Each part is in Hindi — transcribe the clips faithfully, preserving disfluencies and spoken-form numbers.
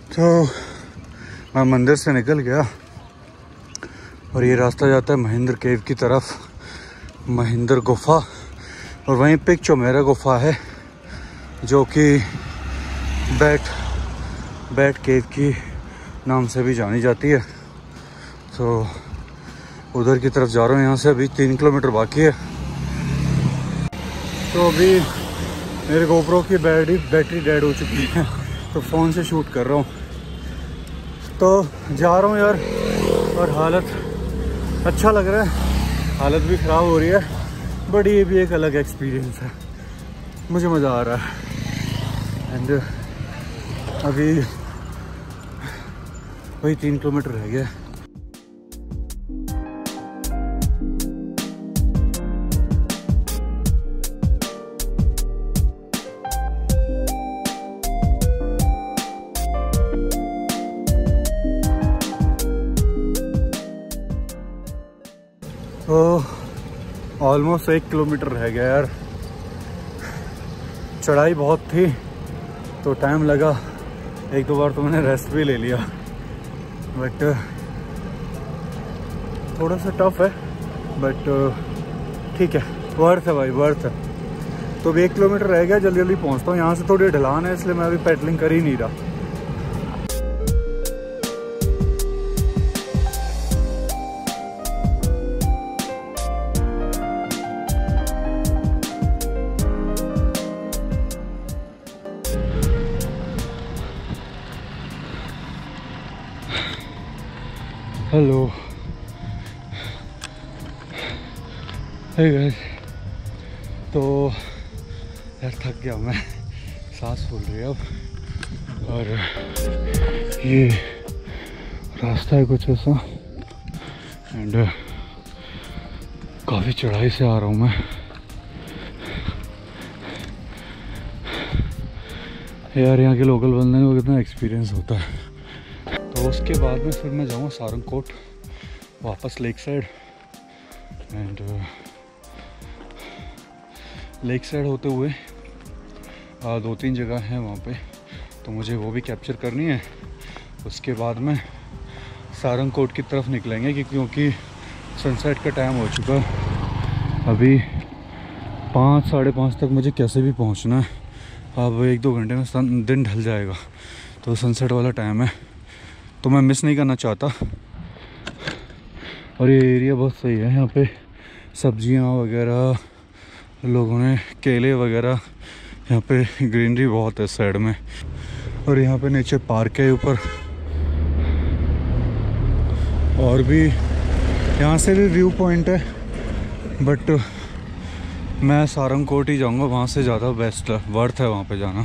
तो मैं मंदिर से निकल गया और ये रास्ता जाता है महेंद्र केव की तरफ, महेंद्र गुफा। और वहीं पे एक चौमेरा गुफा है जो कि बैट बैट केव की नाम से भी जानी जाती है। तो उधर की तरफ जा रहा हूँ। यहाँ से अभी तीन किलोमीटर बाकी है। तो अभी मेरे गोप्रो की बैटरी बैटरी डेड हो चुकी है, तो फ़ोन से शूट कर रहा हूँ। तो जा रहा हूँ यार, और हालत अच्छा लग रहा है, हालत भी ख़राब हो रही है, बट ये भी एक अलग एक्सपीरियंस है, मुझे मज़ा आ रहा है। एंड अभी वही तीन किलोमीटर रह गया। तो ऑलमोस्ट एक किलोमीटर रह गया यार। चढ़ाई बहुत थी तो टाइम लगा, एक दो बार तो मैंने रेस्ट भी ले लिया, बट थोड़ा सा टफ है, बट ठीक है, वर्थ है भाई, वर्थ है। तो अभी एक किलोमीटर रह गया, जल्दी जल्दी पहुंचता हूँ। यहाँ से थोड़ी ढलान है, इसलिए मैं अभी पेडलिंग कर ही नहीं रहा। Hello, hey guys. तो यार थक गया मैं, सांस फूल रही है अब। और ये रास्ता है कुछ ऐसा, एंड काफ़ी चढ़ाई से आ रहा हूँ मैं। यार यहाँ के लोकल बंदे को कितना एक्सपीरियंस होता है। तो उसके बाद में फिर मैं जाऊँगा सारंगकोट, वापस lake side. And lake side होते हुए आ, दो तीन जगह हैं वहाँ पे, तो मुझे वो भी कैप्चर करनी है। उसके बाद में सारंगकोट की तरफ निकलेंगे, क्योंकि सनसेट का टाइम हो चुका है। अभी पाँच साढ़े पाँच तक मुझे कैसे भी पहुँचना है। अब एक दो घंटे में सन दिन ढल जाएगा, तो सनसेट वाला टाइम है, तो मैं मिस नहीं करना चाहता। और ये एरिया बहुत सही है, यहाँ पे सब्जियाँ वगैरह, लोगों ने केले वगैरह, यहाँ पे ग्रीनरी बहुत है साइड में। और यहाँ पे नीचे पार्क है ऊपर, और भी यहाँ से भी व्यू पॉइंट है, बट मैं सारंगकोट ही जाऊँगा, वहाँ से ज़्यादा बेस्ट है, वर्थ है वहाँ पे जाना।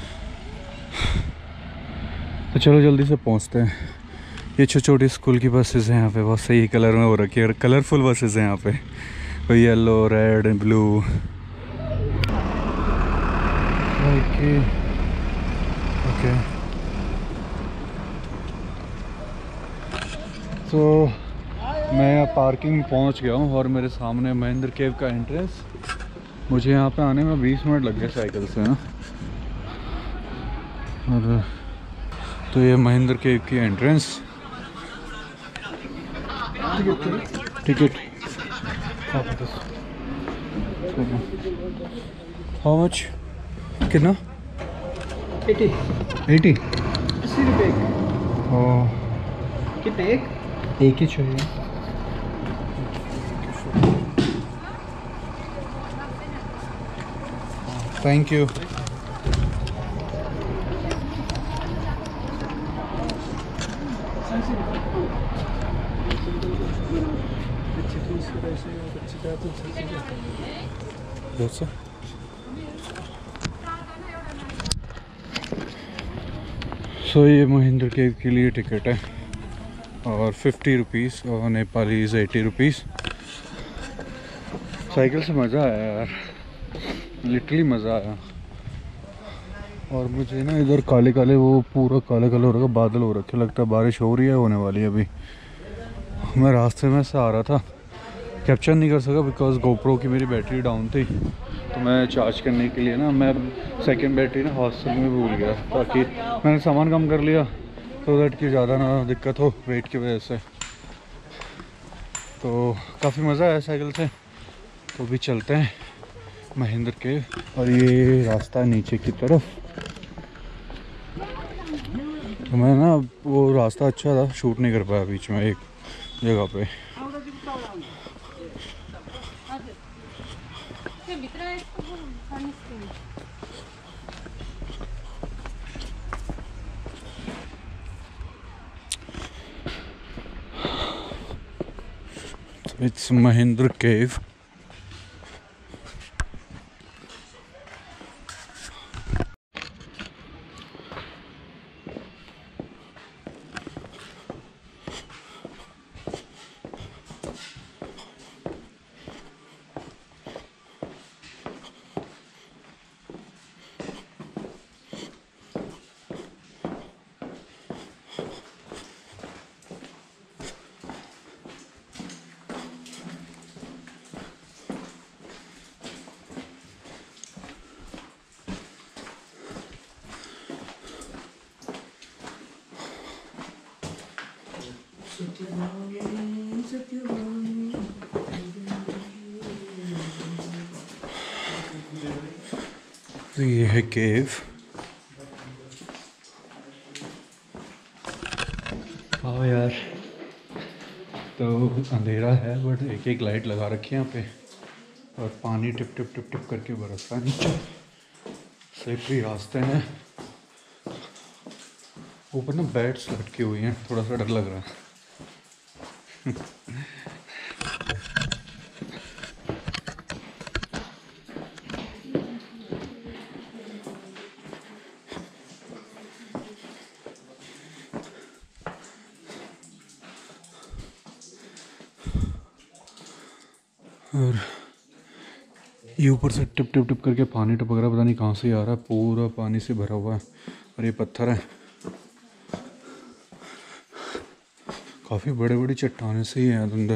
तो चलो जल्दी से पहुँचते हैं। ये छोटी छोटी स्कूल की बसेस हैं यहाँ पे, बहुत सही कलर में हो रखी है, कलरफुल बसेस हैं यहाँ पे, तो yellow red blue. Okay okay, तो मैं यहाँ पार्किंग में पहुँच गया हूँ, और मेरे सामने महेंद्र केव का एंट्रेंस। मुझे यहाँ पे आने में बीस मिनट लग गए साइकिल से ना। और तो ये महेंद्र केव की एंट्रेंस। टिकट हाउ मच, कितना? एटी एटी अस्सी रुपये। ओह, कितने? एक एक ही चाहिए। Thank you. That's it. सो ये महेंद्र केव के लिए टिकट है, और फिफ्टी रुपीज़, और Nepali is eighty rupees. Cycle से मज़ा आया यार, लिटरली मज़ा आया। और मुझे ना इधर काले काले, वो पूरा काले काले हो रखा, बादल हो रखे, लगता है बारिश हो रही है, होने वाली है अभी। मैं रास्ते में से आ रहा था, कैप्चर नहीं कर सका बिकॉज गोप्रो की मेरी बैटरी डाउन थी, तो मैं चार्ज करने के लिए ना, मैं सेकंड बैटरी ना हॉस्टल में भूल गया, ताकि मैंने सामान कम कर लिया, तो दैट कि ज़्यादा ना दिक्कत हो वेट की वजह से। तो काफ़ी मज़ा आया साइकिल से। तो भी चलते हैं महेंद्र के, और ये रास्ता नीचे की तरफ। तो मैं ना वो रास्ता अच्छा था, शूट नहीं कर पाया बीच में एक जगह पे। It's Mahindra Cave. तो ये है केव। हाँ यार, तो अंधेरा है बट एक एक लाइट लगा रखी है यहाँ पे, और पानी टिप टिप टिप टिप करके बरस रहा है नीचे। सेफ्टी रास्ते हैं। ऊपर ना बेड्स लटकी हुई हैं, थोड़ा सा डर लग रहा है। और ये ऊपर से टिप टिप टिप करके पानी टपक रहा है, पता नहीं कहाँ से आ रहा है, पूरा पानी से भरा हुआ है। और ये पत्थर है, काफ़ी बड़े बड़ी चट्टाने से ही है अंदर।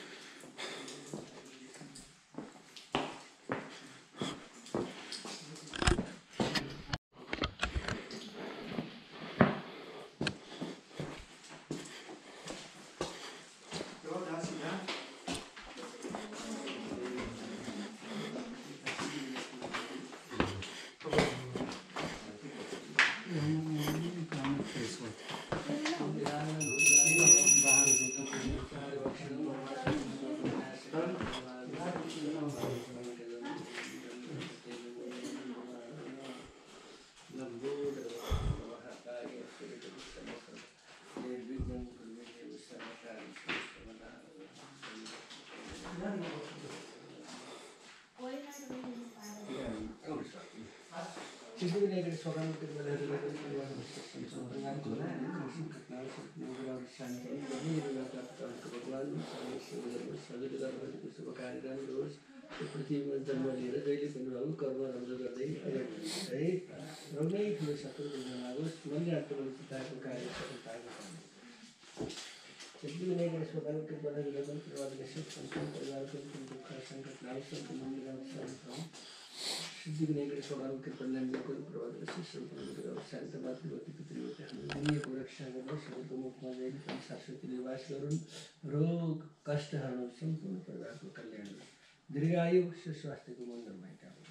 पृथ्वी में जन्म लिएर जहिले पनि रहु कर्म राम्रो गर्दै अगाडि है र नै ठुलो सफलता जनाओस् मनले आत्मबल चिताको कार्य सफलताको पाउने सिद्धिविनायक स्वभाव के बदल गगन प्रवाद के सब संपूर्ण परिवार को दुख संकट नाश सब मंगल शांति सिद्धिविनायक स्वभाव के बदल गगन प्रवाद के सब संपूर्ण शांत बात होती पितृवत दुनिया को रक्षा गर्न समुद्र मुखमा जाई शाश्वत निवास गरून् रोग कष्ट हरण सम्पूर्ण परिवारको कल्याण दीर्घायु स्वास्थ्य को मंगलमय कामना।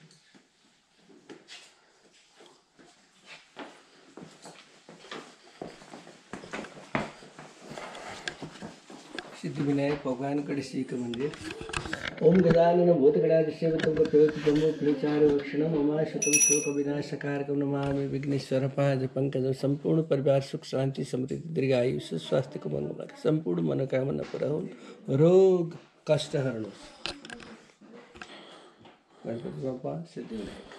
सिद्धिविनायक भगवान गणेश का मंदिर। ओम गजानन भूतगणाधिसेवितं प्रयोक्तं प्रचारवक्षणं ममाशतं शोकविनाशकारकं नमामि विघ्नेश्वर पाद पंकज संपूर्ण परिवार सुख शांति समृद्धि दीर्घायु स्वास्थ्य को मंगल संपूर्ण मनोकामना पूरा हो रोग कष्ट हरण गणपति बापा सिद्धिविनायक।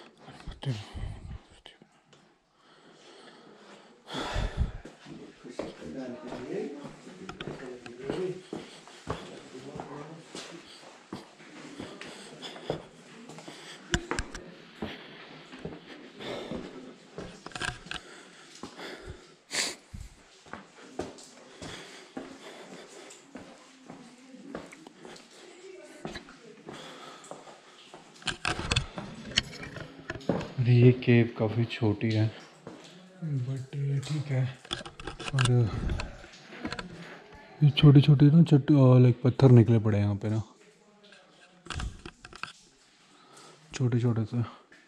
ये केव काफ़ी छोटी है बट ठीक है। और ये छोटी छोटी ना चट लाइक पत्थर निकले पड़े हैं यहाँ पे ना, छोटे छोटे से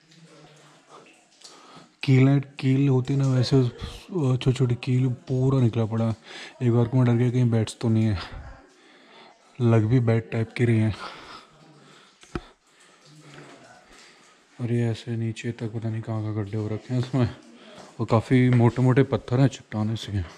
कील कील होती ना वैसे छोटी छोटी कील पूरा निकला पड़ा। एक बार को मैं डर गया कहीं बैट्स तो नहीं है, लग भी बैट टाइप की रही हैं। और ये ऐसे नीचे तक पता नहीं कहाँ कहाँ गड्ढे हो रखे हैं इसमें, और काफ़ी मोटे मोटे पत्थर हैं, चट्टाने से हैं।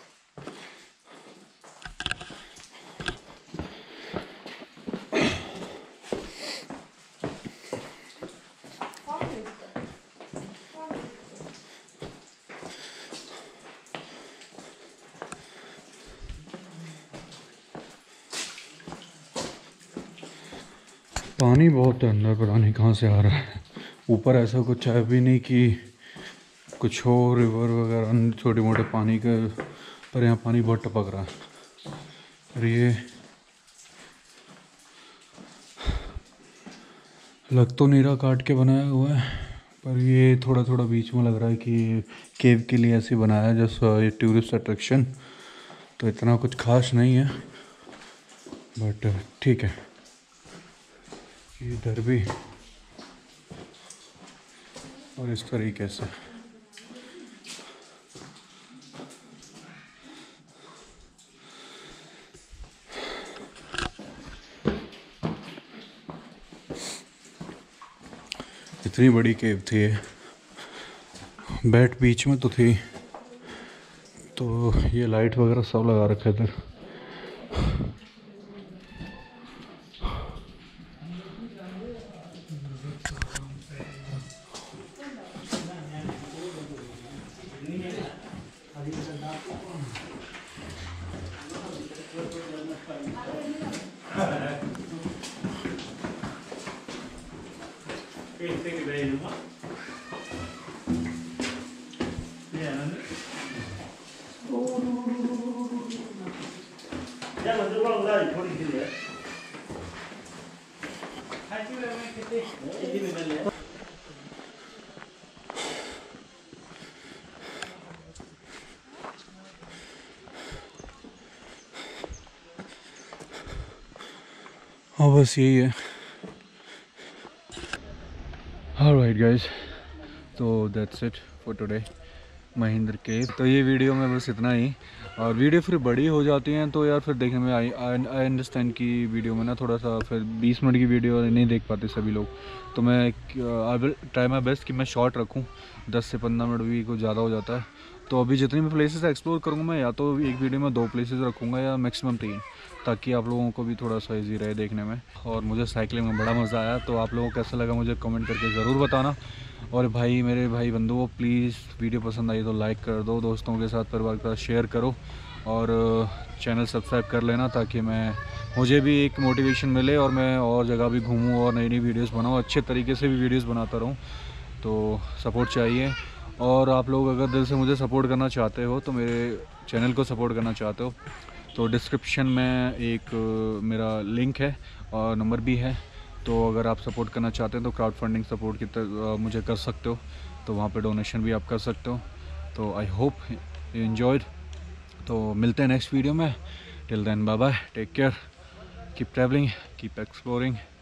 पानी बहुत है अंदर, पता नहीं कहाँ से आ रहा है। ऊपर ऐसा कुछ है भी नहीं कि कुछ हो रिवर वगैरह छोटे मोटे पानी का, पर यहाँ पानी बहुत टपक रहा है। और ये लग तो नीरा काट के बनाया हुआ है, पर ये थोड़ा थोड़ा बीच में लग रहा है कि केव के लिए ऐसे बनाया है जैसा ये टूरिस्ट अट्रैक्शन। तो इतना कुछ खास नहीं है, बट ठीक है। इधर भी और इस तरीके से इतनी बड़ी केव थी ये, बैट बीच में तो थी, तो ये लाइट वगैरह सब लगा रखे थे। हाँ बस यही है। ऑलराइट गाइस, तो that's it for today Mahendra cave. तो ये वीडियो में बस इतना ही, और वीडियो फिर बड़ी हो जाती हैं तो यार फिर देखने में आई आई अंडरस्टैंड कि वीडियो में ना थोड़ा सा फिर बीस मिनट की वीडियो नहीं देख पाते सभी लोग। तो मैं I will try my best कि मैं शॉर्ट रखूं, दस से पंद्रह मिनट भी कुछ ज़्यादा हो जाता है। तो अभी जितनी भी प्लेसेस एक्सप्लोर करूँगा मैं, या तो एक वीडियो में दो प्लेसेस रखूँगा या मैक्सिमम तीन, ताकि आप लोगों को भी थोड़ा सा ईजी रहे देखने में। और मुझे साइकिलिंग में बड़ा मज़ा आया, तो आप लोगों को कैसा लगा मुझे कमेंट करके ज़रूर बताना। और भाई मेरे भाई बंधुओं, प्लीज़ वीडियो पसंद आई तो लाइक कर दो, दोस्तों के साथ परिवार के साथ शेयर करो, और चैनल सब्सक्राइब कर लेना, ताकि मैं मुझे भी एक मोटिवेशन मिले और मैं और जगह भी घूमूं और नई नई वीडियोस बनाऊं, अच्छे तरीके से भी वीडियोस बनाता रहूं। तो सपोर्ट चाहिए, और आप लोग अगर दिल से मुझे सपोर्ट करना चाहते हो, तो मेरे चैनल को सपोर्ट करना चाहते हो, तो डिस्क्रिप्शन में एक मेरा लिंक है और नंबर भी है। तो अगर आप सपोर्ट करना चाहते हैं तो क्राउड फंडिंग सपोर्ट की तरह मुझे कर सकते हो, तो वहाँ पे डोनेशन भी आप कर सकते हो। तो आई होप यू एंजॉयड। तो मिलते हैं नेक्स्ट वीडियो में। Till then bye bye, take care, keep travelling, keep exploring.